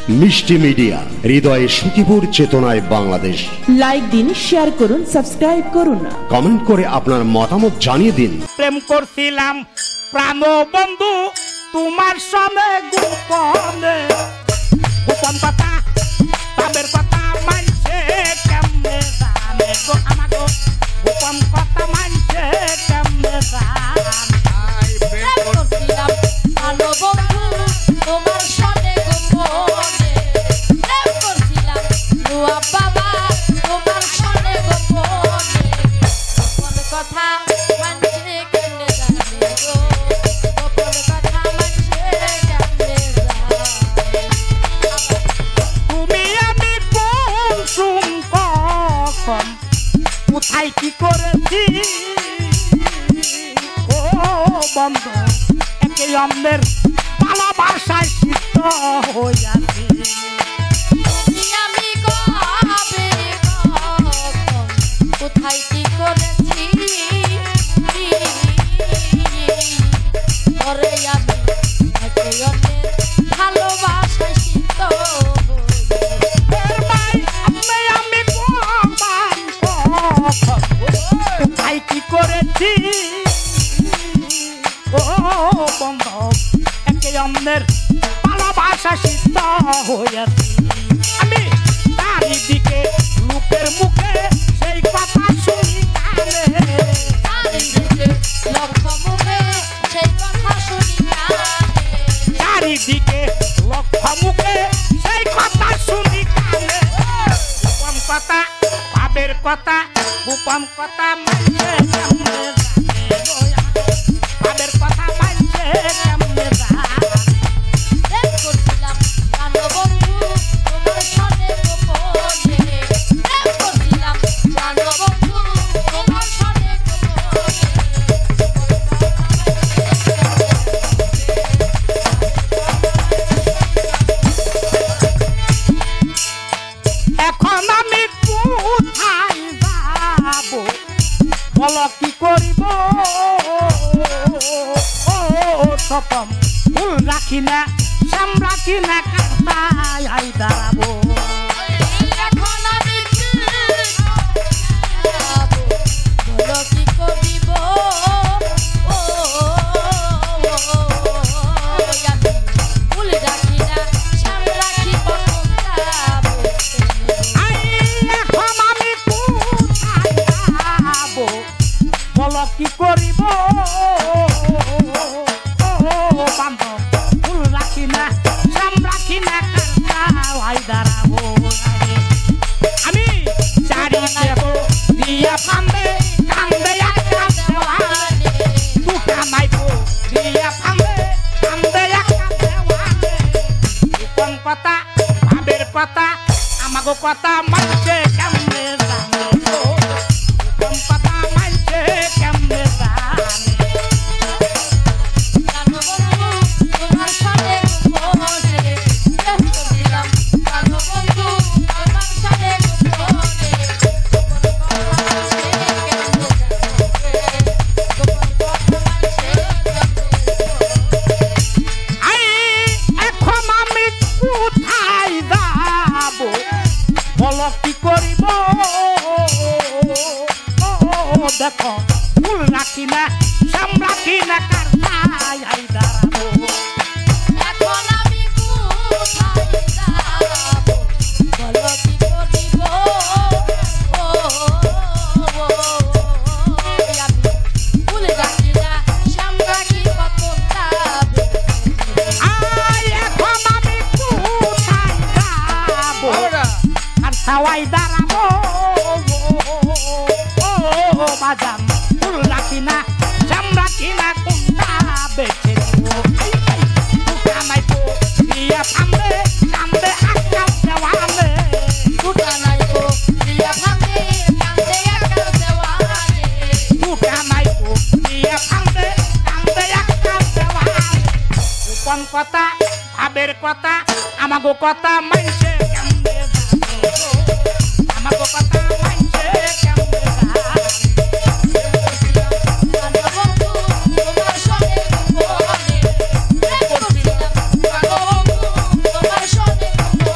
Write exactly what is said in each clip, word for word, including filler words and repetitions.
মিষ্টি মিডিয়া, হৃদয়ে সুখীপুর, চেতনায় বাংলাদেশ। লাইক দিন, শেয়ার করুন, সাবস্ক্রাইব করুন, কমেন্ট করে আপনার মতামত জানিয়ে দিন। প্রেম করছিলাম প্রাণ বন্ধু তোমার সঙ্গে গোপনে, গোপন কথা তাদের কথা মানছে কেমনে জানে গো, আমার গোপন কথা মানছে কেমনে জানে। প্রেম করছিলাম প্রাণ বন্ধু তোমার সঙ্গে গোপনে, প্রেম করছিলাম রুয়া বাবা তোমার সঙ্গে গোপনে, গোপন কথা মানছে কেমনে জানে গো, গোপন কথা মানছে কেমনে জানে। তুমি আমি কোন সুম কখন কোথায় কি করেছি ও বন্ধু, একে অন্যের ভালোবাসায় সিদ্ধ হইয়াছি। তুমি আমি কবে কখন কোথায় কি করেছি, পরে আমি একে অন্যের ভালোবাসায় সিদ্ধ আমি কোথায় কি করেছি ও বন্ধু, একে অন্যের ভালোবাসা সিদ্ধ হইয়াছি। আমি চারিদিকে লোকের মুখে সেই কথা শুনি কানে, লক্ষ মুখে সেই কথা শুনি কানে, চারিদিকে লক্ষ মুখে সেই কথা শুনি কানে। গোপন কথা ভাবের কথা, গোপন কথা মানছে কেমনে জানে গো, ভাবের কথা মানছে কেমনে জানে। প্রেম করছিলাম প্রাণ বন্ধু তোমার সঙ্গে গোপনে, প্রেম করছিলাম প্রাণ বন্ধু তোমার সঙ্গে গোপনে। এখন আমি কোথায় যাব বলো কি করিব, ও সপম ফুল রাখি না, শ্যাম রাখি না, কাঁটায় দাঁড়াবো। এখন আমি যাবো, বলো কি করিব, ও আমি ফুল রাখি না, শ্যাম রাখি কখন যাবো। এখন আমি কোথায় যাব বলো কি করিব, ও বান্ধব ফুল রাখি না, শ্যাম রাখি না, কাঁটায় দাঁড়াবো। আমি চারি দেব দিয়া ফান্দে কান্দে একটা দেওয়ালে, দুটা নাইবো দিয়া ফান্দে কান্দে একটা দেওয়ালে। গোপন কথা ভাবের কথা আমাগো কথা মানছে কেমনে জানে গো, গোপন কথা মানছে কেমনে জানে। প্রাণ বন্ধু তোমার সঙ্গে গোপনে, প্রেম করছিলাম প্রাণ বন্ধু তোমার সঙ্গে গোপনে, গোপন কথা মানছে কেমনে জানে, গোপন কথা মানছে কেমনে জানে। আই এখন আমি কোথায় যাব বলো কি করিব, দেখো ফুল রাখি না, শ্যাম রাখি না, কাঁটায় দাঁড়াবো। এখন আমি কোথায় যাবো বলো কি করিব, ও আমি ফুল রাখি না, শ্যাম রাখি কখন যাবে। আই এখন আমি কোথায় যাব আর সবাই দাঁড়াবো, ও বাজান ফুল রাখি না, শ্যাম রাখি না, কোনটা বেছে নিব। দুটা নাইবো দিয়া ফান্দে কান্দে একটা দেওয়ালে, দুটা নাইবো দিয়া ফাঁদে কান্দে একা দেওয়ালে, দুটা নাইবো দিয়া ফান্দে কান্দে একটা দেওয়ালে। গোপন কথা ভাবের কথা আমাগো কথা মানছে কেমনে জানে গো, আমাগো কথা মানছে কেমনে জানে। প্রাণ বন্ধু তোমার সঙ্গে গোপনে, প্রেম করছিলাম প্রাণ বন্ধু তোমার সঙ্গে গোপনে।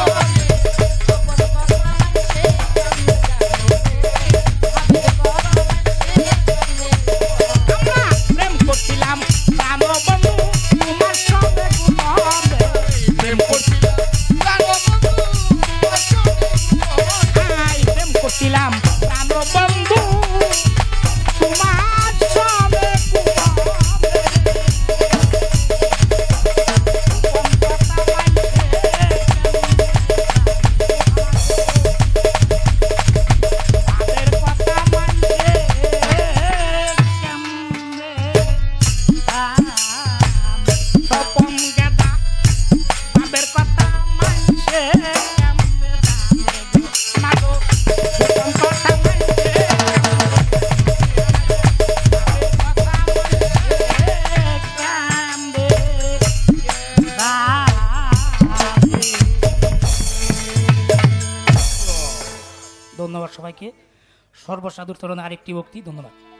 ধন্যবাদ সবাইকে। সর্বসাধুর তরণে আরেকটি ভক্তি। ধন্যবাদ।